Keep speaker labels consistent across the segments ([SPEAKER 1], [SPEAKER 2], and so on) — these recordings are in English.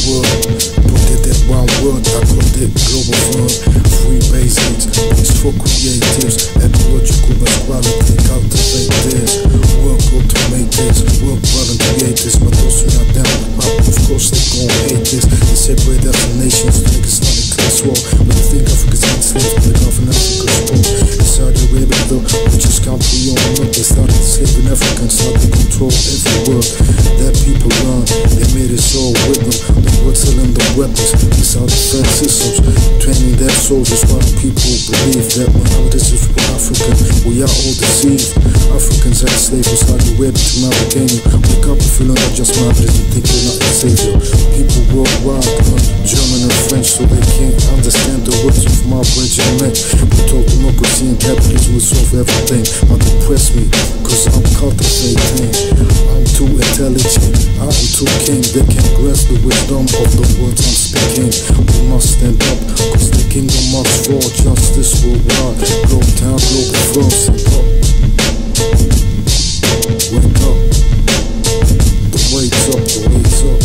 [SPEAKER 1] world. Put it in one word, I called it Globalfirm. Free basics, peace for creatives, ecological equality, cultivate this. Work automate this, work volunteer this. But those who not down with pop, of course they gon' hate this. They separate us from nations, think it's not a class war. But they think Africa's enslaved, but they come from Africa's poor. Inside the Arabia though, we just can't be on up. They started enslaving Africans, now they control every word that people learn. They made it so with them, they were selling the weapons. These are defense systems, training their soldiers. While people believe that when nowadays is for African, we are all deceived. Africans are enslaved inside the web to Mauritania. Wake up if you're not just martyrs and think you're not a savior. People worldwide learn German and French so they can't understand the words of my regiment. We told democracy and capitalism will solve everything. But depress me, cause I'm cultivating. I'm too intelligent, I'm too king. They can't grasp the wisdom of the words I'm speaking. We must stand up, cause the kingdom must fall. Justice worldwide, Globetown, Globalfirm, stand up. Wake up, the weight's up, the weight's up.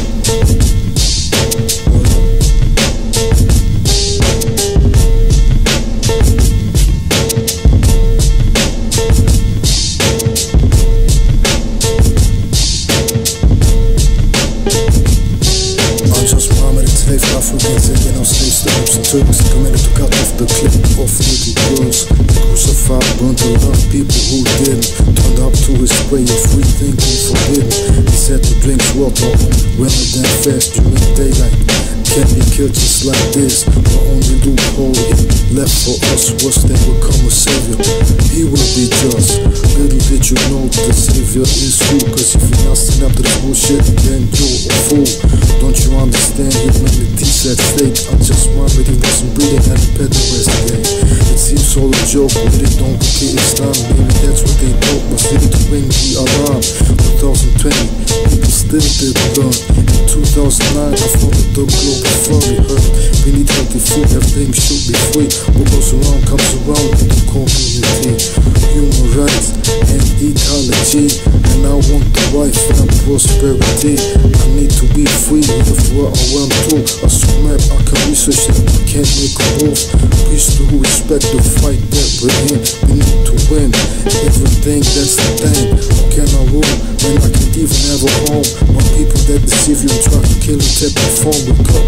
[SPEAKER 1] Africans taking on slave steps and Turks committed to cut off the clip of little girls. Crucified, burned to love people who didn't. Turned up to his way of free thinking forbidden. He said to drink water rather than fast during daylight. Can't be killed just like this. The only loophole left for us was that will come a savior. He will be just. Little did you know the savior is who? Cause if you're not standing up to this bullshit, then you're a fool. Don't you understand? Humanity's at stake. I just wondered if wasn't breathing at the pederast game. It seems all a joke, but they don't okay, it's time. Maybe that's what they thought was needed to ring the alarm. 2020, people still didn't learn. In 2009, I founded the Globalfirm. We heard we need healthy food, everything should be free. What goes around comes around in the community. Human rights and ecology, and I want the life and prosperity. I need to be free with what I want to. I swear I can research that I can't make a move. Peace to who respect the fight that we're in. We need to win everything, that's the thing. How can I rule when I can't even have a home? My people that deceive you and try to kill and take the phone. Wake up,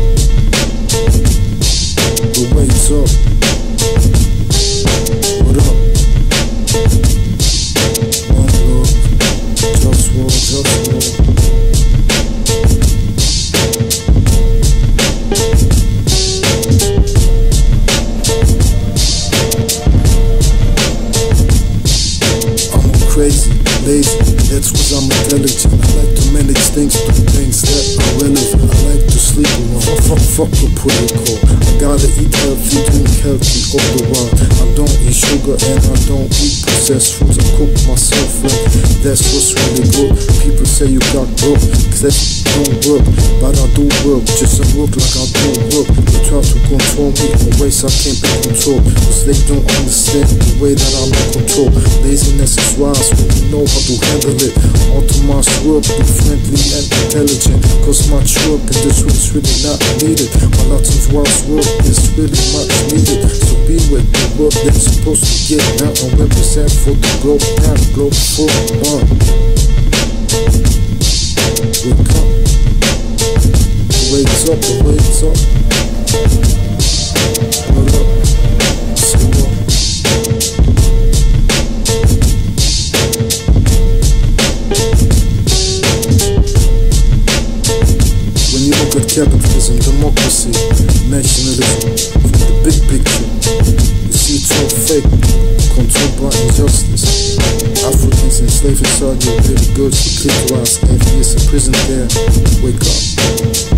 [SPEAKER 1] the weight's up. What up? One love, JustWar, JustWar. Crazy, lazy, that's cause I'm intelligent. I like to manage things, do things that are relevant. I like to sleep alone, fuck the protocol. I gotta eat healthy, drink healthy all the while. I don't eat sugar and I don't eat processed foods. I cook myself and that's what's really good. People say you got broke, cause that don't work. But I do work, just don't work like I don't work. They try to control me in ways I can't be controlled, cause they don't understand the way that I'm in control. Laziness is wise when you know how to handle it. Automized work, be friendly and intelligent. Cause much work in this world is really not needed. While lots of wise work is really much needed. So be with the work that's supposed to get down and represent for the Globetown, Globalfirm. Wake up, the weight's up, the weight's up. What up? Say what? When you look at capitalism, democracy, nationalism, from the big picture, you see it's all fake, controlled by injustice. Africans enslaved inside your baby girls, you click to us, atheists in prison there. Wake up.